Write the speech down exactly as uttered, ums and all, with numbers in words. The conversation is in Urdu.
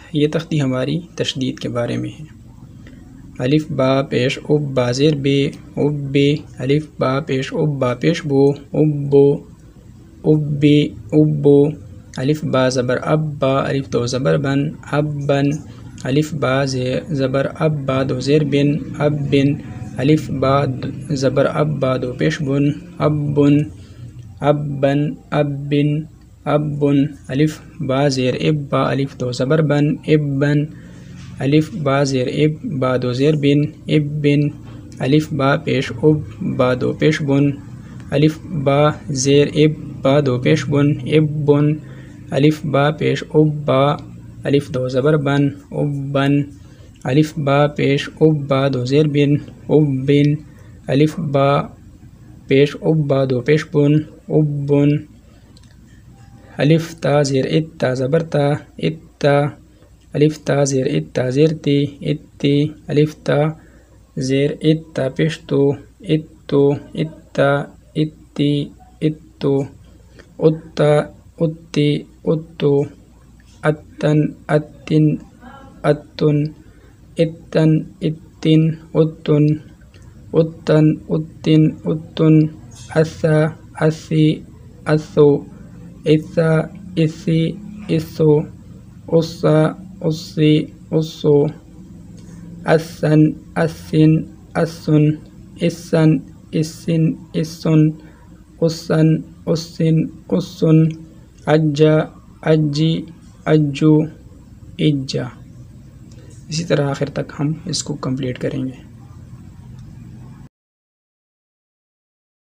یہ تختی ہماری تشدید کے بارے میں ہے۔ الف با پیش اب با زیر بے اب بے، الف با پیش اب با پیش بو اب بو اب بے اب بو، الف با زبر اب با الف دو زبر بن اب بن، الف با زبر اب با دو زیر بن اب بن، الف با زبر اب با دو پیش بن اب بن اب بن اب بن اب بن، الف با زیر اب با الف دو زبر بن اب بن، الف با زیر اب با دو زیر بن اب بن، الف با پیش اب با دو پیش بن، الف با زیر اب با دو پیش بن اب بن، الف با پیش اب با الف دو زبر بن اب بن، الف با پیش اب با دو زیر بن اب بن، الف با پیش اب با دو پیش بن اب بن، الف تا زیر ات تا زبر تا ات تا، الف تا زیر ات تا زیر تی ات تی، الف تا زیر ات تا پیش تو ات تو ات تا ات تی ات تو، ات تا ات تی ات تو، اتن اتن اتن، اتن اتن اتن، اتن اتن اتن، اثا اثی اثو، اثا اثی اثو، اثا اثی اثو، اثن اثن اثن، اثن اثن اثن، اثن اثن اثن، اجا اجی اجو اجا۔ اسی طرح آخر تک ہم اس کو کمپلیٹ کریں گے۔